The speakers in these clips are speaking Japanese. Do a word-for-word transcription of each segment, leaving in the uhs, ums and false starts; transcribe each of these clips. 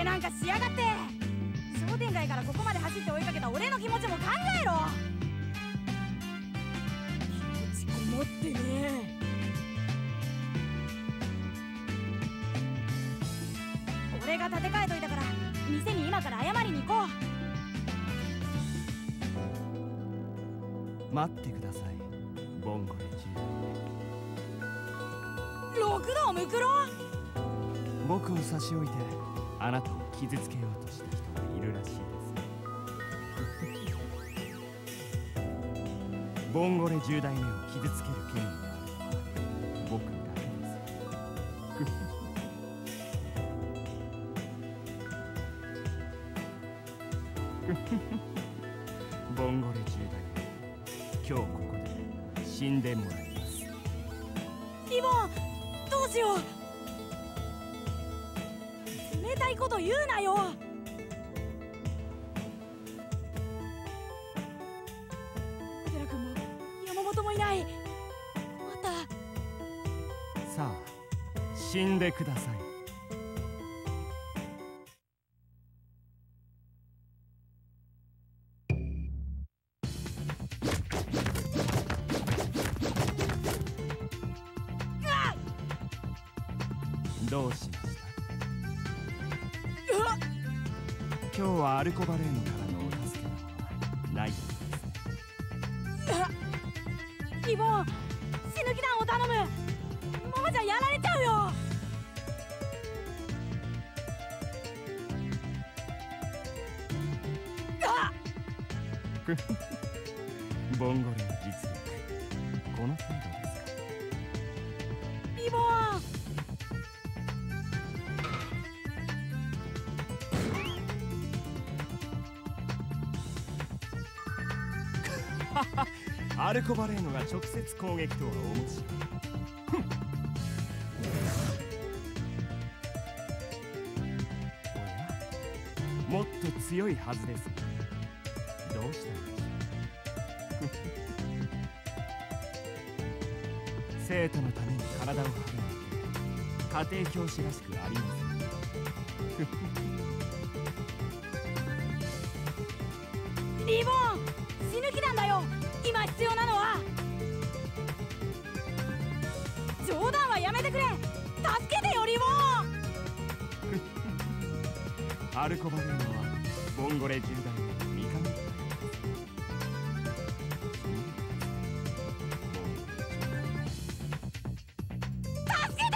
なんかしやがって。商店街からここまで走って追いかけた俺の気持ちも考えろ。気持ちこもってね。俺が立て替えといたから店に今から謝りに行こう。待ってください、ボンゴレじゅうだいめ。 六道ムクロ。 僕を差し置いてあなたを傷つけようとした人がいるらしいです。ボンゴレじゅうだいめを傷つける権利があるのは僕だけです。ボンゴレじゅうだいめ、今日ここで死んでもらいます。 リボン、どうしよう。冷たいこと言うなよ。寺君も山本もいない。また。 さあ、死んでください。どうしました？今日はアルコバレーノからのお助けなどはないようですね。 リボン、死ぬ気弾を頼む。ママじゃやられちゃうよ。 ボンゴレの実力、この程度ですか？ リボン。 アルコバレーノが直接攻撃とは面白い。おや、もっと強いはずですが、どうしたんでしょう。生徒のために体を張るなんて家庭教師らしくありません。 リボン、死ぬ気なんだよ。今必要なのは。冗談はやめてくれ。助けてよ、リボン。アルコバレーノはボンゴレじゅうだいめの味方だ。 助けて。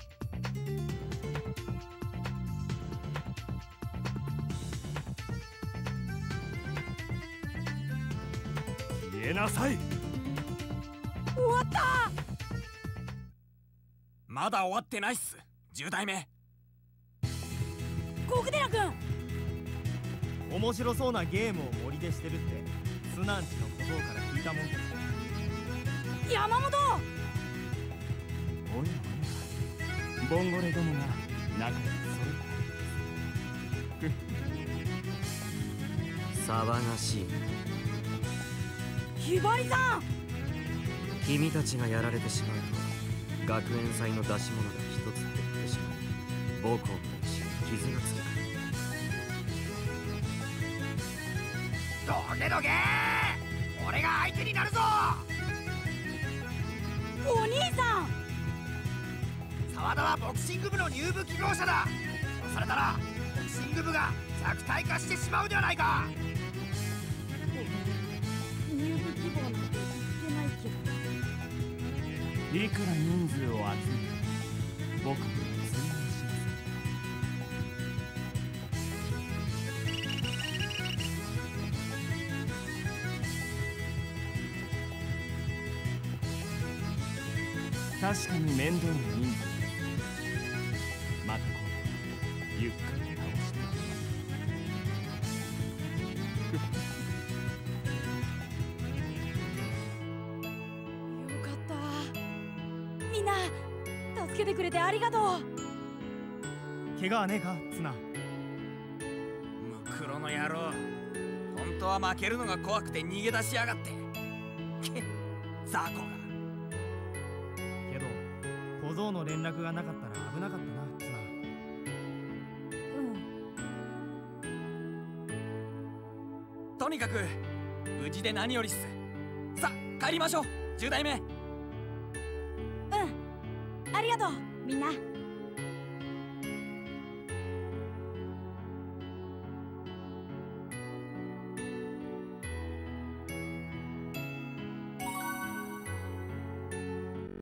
消えなさい。 終わった。 まだ終わってないっす、じゅうだいめ。 コクデラ君、 面白そうなゲームを森でしてるってスナンチの小僧から聞いたもんです。 山本。 おやおや、ボンゴレどもが仲良く揃って騒がしい。 ひばりさん、 君たちがやられてしまうと学園祭の出し物が一つ減ってしまう。母校の歴史に傷がつく。 どけどけー、俺が相手になるぞ。 お兄さん、 沢田はボクシング部の入部希望者だ。そうされたらボクシング部が弱体化してしまうではないか。 入部希望なんて言ってないけど。 いくら人数を集めて僕に通用しません。確かに面倒な人数。また今度ゆっくり倒してみよかった。みんな助けてくれてありがとう。 怪我はねえか、ツナ。 ムクロの野郎、本当は負けるのが怖くて逃げ出しやがって。け雑魚が。 けど小僧の連絡がなかったら危なかったな、ツナ。 うん、 かく無事で何よりっす。さ帰りましょうじゅう代目。 うん、ありがとうみんな。